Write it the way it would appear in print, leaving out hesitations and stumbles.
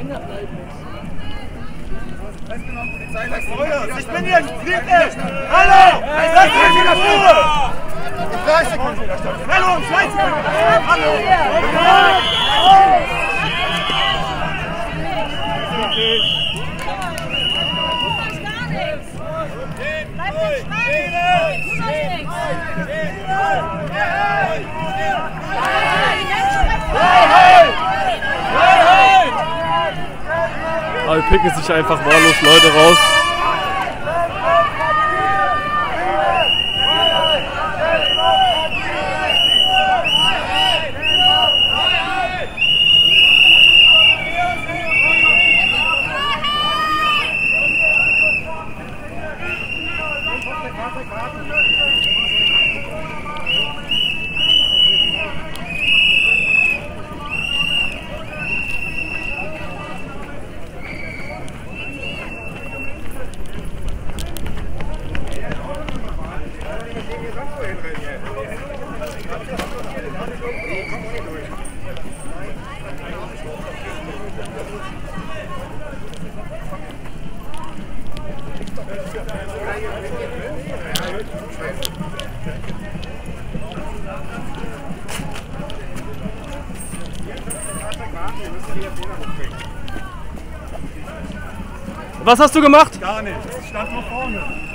Ich bin hier, fliegt nicht! Hallo! Lass mich in Ruhe! 30 Sekunden Widerstand. Hallo, 2 Sekunden! Hallo! Aber die picken sich einfach wahllos Leute raus. Was hast du gemacht? Gar nichts. Ich stand nur vorne.